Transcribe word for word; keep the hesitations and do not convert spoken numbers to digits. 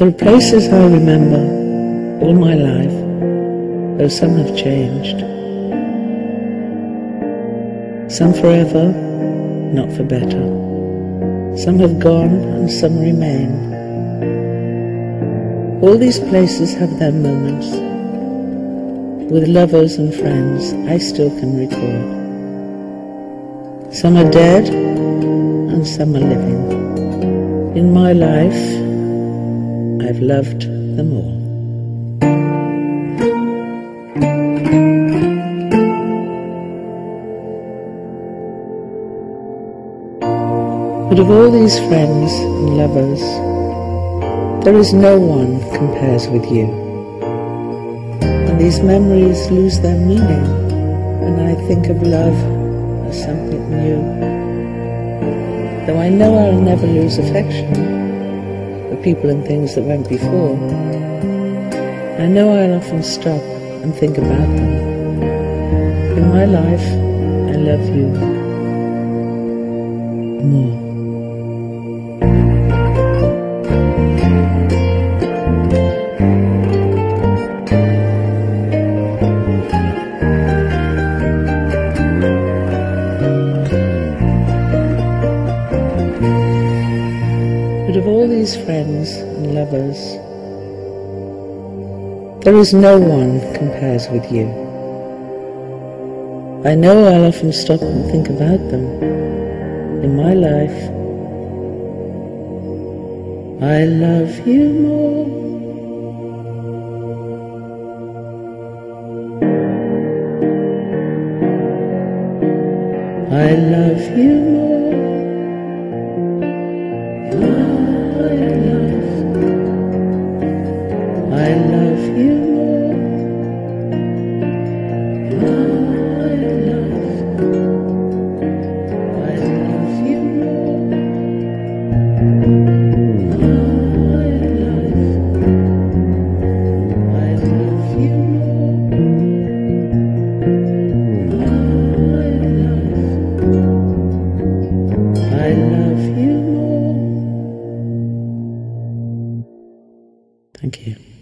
There are places I remember all my life, though some have changed. Some forever, not for better. Some have gone and some remain. All these places have their moments. With lovers and friends I still can recall. Some are dead and some are living. In my life, I've loved them all. But of all these friends and lovers, there is no one compares with you. And these memories lose their meaning when I think of love as something new. Though I know I'll never lose affection for people and things that went before, I know I'll often stop and think about them. In my life, I love you more. But of all these friends and lovers, there is no one compares with you. I know I'll often stop and think about them. In my life, I love you more. I love you more. I love you more. I love, I love you more. I love, I love you more. I love, I love you more. Thank you.